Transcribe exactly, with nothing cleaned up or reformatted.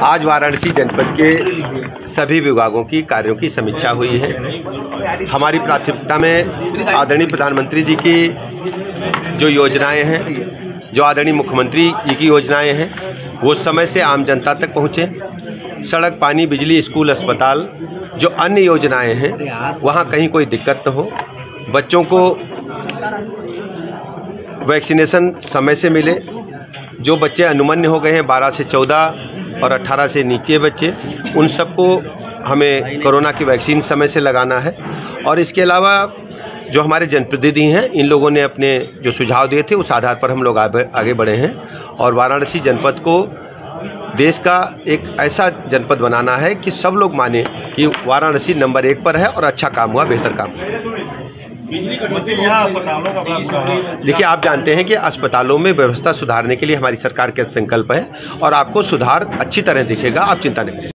आज वाराणसी जनपद के सभी विभागों की कार्यों की समीक्षा हुई है। हमारी प्राथमिकता में आदरणीय प्रधानमंत्री जी की जो योजनाएं हैं, जो आदरणीय मुख्यमंत्री जी की योजनाएं हैं, वो समय से आम जनता तक पहुँचे। सड़क, पानी, बिजली, स्कूल, अस्पताल, जो अन्य योजनाएं हैं, वहाँ कहीं कोई दिक्कत न हो। बच्चों को वैक्सीनेशन समय से मिले। जो बच्चे अनुमन्य हो गए हैं बारह से चौदह और अठारह से नीचे बच्चे, उन सबको हमें कोरोना की वैक्सीन समय से लगाना है। और इसके अलावा जो हमारे जनप्रतिनिधि हैं, इन लोगों ने अपने जो सुझाव दिए थे, उस आधार पर हम लोग आगे बढ़े हैं और वाराणसी जनपद को देश का एक ऐसा जनपद बनाना है कि सब लोग माने कि वाराणसी नंबर एक पर है और अच्छा काम हुआ, बेहतर काम हुआ। देखिए, आप जानते हैं कि अस्पतालों में व्यवस्था सुधारने के लिए हमारी सरकार का संकल्प है और आपको सुधार अच्छी तरह दिखेगा, आप चिंता नहीं करें।